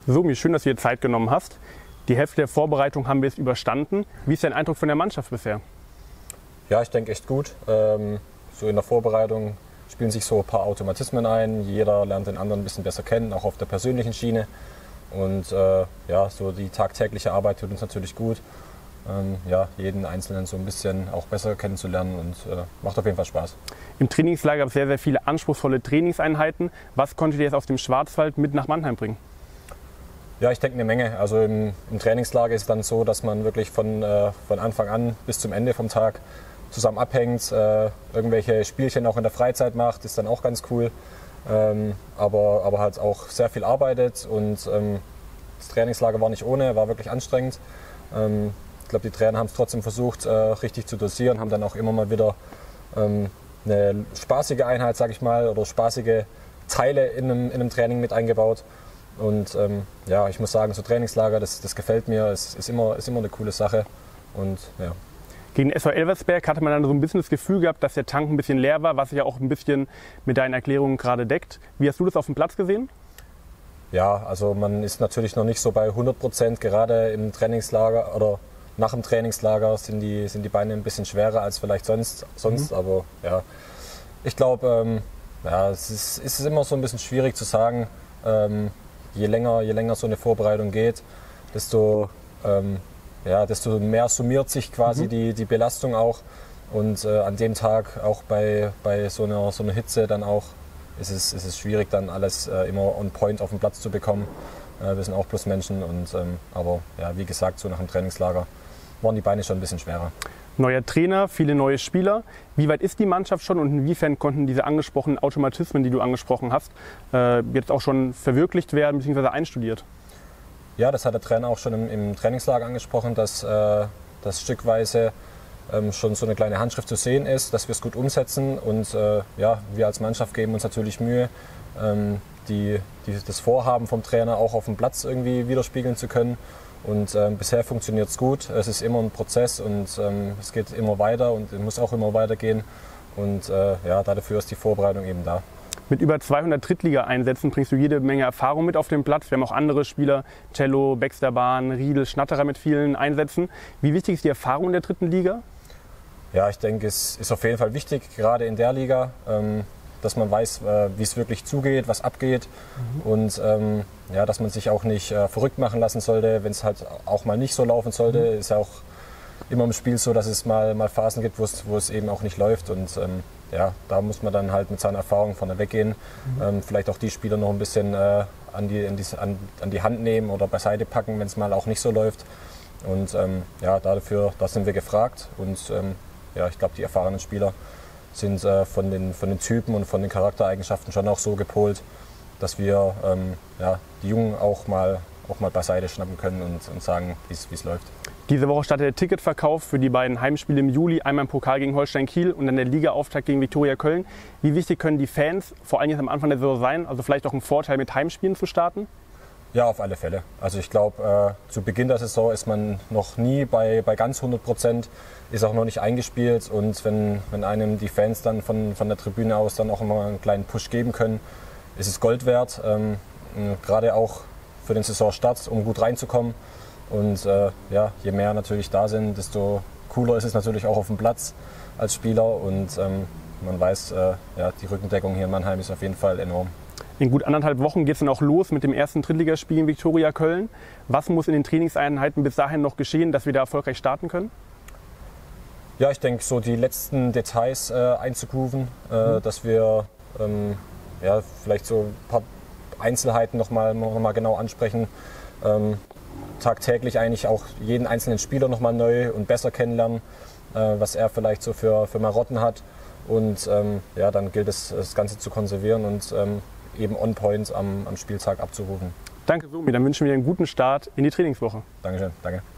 Somi, schön, dass du dir Zeit genommen hast. Die Hälfte der Vorbereitung haben wir jetzt überstanden. Wie ist dein Eindruck von der Mannschaft bisher? Ja, ich denke echt gut. So in der Vorbereitung spielen sich so ein paar Automatismen ein. Jeder lernt den anderen ein bisschen besser kennen, auch auf der persönlichen Schiene. Und ja, so die tagtägliche Arbeit tut uns natürlich gut. Ja, jeden Einzelnen so ein bisschen auch besser kennenzulernen und macht auf jeden Fall Spaß. Im Trainingslager gab es sehr, sehr viele anspruchsvolle Trainingseinheiten. Was konntet ihr jetzt aus dem Schwarzwald mit nach Mannheim bringen? Ja, ich denke eine Menge. Also im Trainingslager ist es dann so, dass man wirklich von Anfang an bis zum Ende vom Tag zusammen abhängt, irgendwelche Spielchen auch in der Freizeit macht, ist dann auch ganz cool. Aber halt auch sehr viel arbeitet und das Trainingslager war nicht ohne, war wirklich anstrengend. Ich glaube, die Trainer haben es trotzdem versucht, richtig zu dosieren, haben dann auch immer mal wieder eine spaßige Einheit, sage ich mal, oder spaßige Teile in einem Training mit eingebaut. Und ja, ich muss sagen, so Trainingslager, das gefällt mir, es ist immer eine coole Sache. Und, ja. Gegen SV Elversberg hatte man dann so ein bisschen das Gefühl gehabt, dass der Tank ein bisschen leer war, was sich ja auch ein bisschen mit deinen Erklärungen gerade deckt. Wie hast du das auf dem Platz gesehen? Ja, also man ist natürlich noch nicht so bei 100%, gerade im Trainingslager oder nach dem Trainingslager sind die Beine ein bisschen schwerer als vielleicht sonst. Aber ja, ich glaube, ja, es ist immer so ein bisschen schwierig zu sagen. Je länger so eine Vorbereitung geht, desto mehr summiert sich quasi die Belastung auch. Und an dem Tag, auch bei so einer Hitze, dann auch ist es schwierig, dann alles immer on point auf den Platz zu bekommen. Wir sind auch bloß Menschen. Aber ja, wie gesagt, so nach dem Trainingslager waren die Beine schon ein bisschen schwerer. Neuer Trainer, viele neue Spieler. Wie weit ist die Mannschaft schon und inwiefern konnten diese angesprochenen Automatismen, die du angesprochen hast, jetzt auch schon verwirklicht werden bzw. einstudiert? Ja, das hat der Trainer auch schon im Trainingslager angesprochen, dass stückweise schon so eine kleine Handschrift zu sehen ist, dass wir es gut umsetzen. Und ja, wir als Mannschaft geben uns natürlich Mühe, das Vorhaben vom Trainer auch auf dem Platz irgendwie widerspiegeln zu können. Und bisher funktioniert es gut. Es ist immer ein Prozess und es geht immer weiter und es muss auch immer weitergehen. Und ja, dafür ist die Vorbereitung eben da. Mit über 200 Drittliga-Einsätzen bringst du jede Menge Erfahrung mit auf den Platz. Wir haben auch andere Spieler, Cello, Baxterbahn, Riedel, Schnatterer mit vielen Einsätzen. Wie wichtig ist die Erfahrung in der dritten Liga? Ja, ich denke, es ist auf jeden Fall wichtig, gerade in der Liga, dass man weiß, wie es wirklich zugeht, was abgeht und ja, dass man sich auch nicht verrückt machen lassen sollte, wenn es halt auch mal nicht so laufen sollte. Ist ja auch immer im Spiel so, dass es mal Phasen gibt, wo es eben auch nicht läuft und ja, da muss man dann halt mit seiner Erfahrung vorne weggehen, vielleicht auch die Spieler noch ein bisschen an die Hand nehmen oder beiseite packen, wenn es mal auch nicht so läuft und ja, da sind wir gefragt und ja, ich glaube, die erfahrenen Spieler sind von den Typen und von den Charaktereigenschaften schon auch so gepolt, dass wir ja, die Jungen auch mal beiseite schnappen können und sagen, wie es läuft. Diese Woche startet der Ticketverkauf für die beiden Heimspiele im Juli, einmal im Pokal gegen Holstein Kiel und dann der Ligaauftakt gegen Viktoria Köln. Wie wichtig können die Fans, vor allem jetzt am Anfang der Saison sein, also vielleicht auch ein Vorteil mit Heimspielen zu starten? Ja, auf alle Fälle. Also ich glaube, zu Beginn der Saison ist man noch nie bei ganz 100%, ist auch noch nicht eingespielt und wenn einem die Fans dann von der Tribüne aus dann auch immer einen kleinen Push geben können, ist es Gold wert, gerade auch für den Saisonstart, um gut reinzukommen. Und ja, je mehr natürlich da sind, desto cooler ist es natürlich auch auf dem Platz als Spieler und man weiß, ja, die Rückendeckung hier in Mannheim ist auf jeden Fall enorm. In gut 1,5 Wochen geht es dann auch los mit dem ersten Drittligaspiel in Viktoria Köln. Was muss in den Trainingseinheiten bis dahin noch geschehen, dass wir da erfolgreich starten können? Ja, ich denke, so die letzten Details einzugrooven, dass wir ja, vielleicht so ein paar Einzelheiten noch mal genau ansprechen. Tagtäglich eigentlich auch jeden einzelnen Spieler noch mal neu und besser kennenlernen, was er vielleicht so für Marotten hat. Und ja, dann gilt es, das Ganze zu konservieren und eben on point am Spieltag abzurufen. Danke, Somi. Dann wünschen wir dir einen guten Start in die Trainingswoche. Dankeschön. Danke.